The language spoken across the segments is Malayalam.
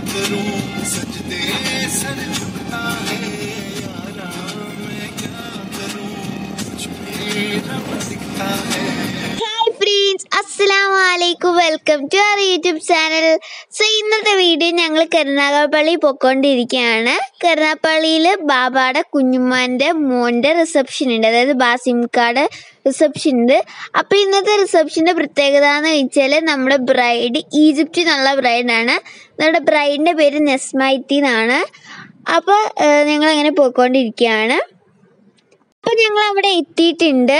करूं सजदे सर झुकता है यारा मैं क्या करूं कुछ मेरा दिखता है. ഹായ് ഫ്രണ്ട്സ്, അസ്സലാമു അലൈക്കും. Welcome to our YouTube channel. So ഇന്നത്തെ വീഡിയോ ഞങ്ങൾ കരുനാഗപ്പള്ളി പോയിക്കൊണ്ടിരിക്കുകയാണ്. കരുനാഗപ്പള്ളിയിൽ ബാബാടെ കുഞ്ഞുമ്മാൻ്റെ മോൻ്റെ റിസപ്ഷൻ ഉണ്ട്, അതായത് ബാസിംകാട് റിസപ്ഷൻ ഉണ്ട്. അപ്പോൾ ഇന്നത്തെ റിസപ്ഷൻ്റെ പ്രത്യേകത എന്ന് വെച്ചാൽ നമ്മുടെ ബ്രൈഡ് ഈജിപ്തിൽ നിന്നുള്ള ബ്രൈഡാണ്. നമ്മുടെ ബ്രൈഡിൻ്റെ പേര് നെസ്മൈറ്റി എന്നാണ്. അപ്പോൾ ഞങ്ങളങ്ങനെ പോയിക്കൊണ്ടിരിക്കുകയാണ്. അപ്പോൾ ഞങ്ങൾ അവിടെ എത്തിയിട്ടുണ്ട്.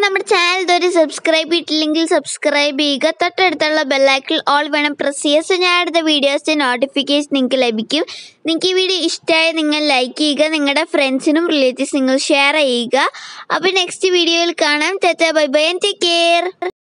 നമ്മുടെ ചാനൽ ഇതുവരെ സബ്സ്ക്രൈബ് ചെയ്തിട്ടില്ലെങ്കിൽ സബ്സ്ക്രൈബ് ചെയ്യുക. തൊട്ടടുത്തുള്ള ബെല്ലൈക്കൺ ഓൾ വേണം പ്രസ് ചെയ്യുക. സോ ഞാൻ അടുത്ത വീഡിയോസിൻ്റെ നോട്ടിഫിക്കേഷൻ നിങ്ങൾക്ക് ലഭിക്കും. നിങ്ങൾക്ക് ഈ വീഡിയോ ഇഷ്ടമായി നിങ്ങൾ ലൈക്ക് ചെയ്യുക. നിങ്ങളുടെ ഫ്രണ്ട്സിനും റിലേറ്റീവ്സ് നിങ്ങൾ ഷെയർ ചെയ്യുക. അപ്പോൾ നെക്സ്റ്റ് വീഡിയോയിൽ കാണാം. Tata bye bye and take care.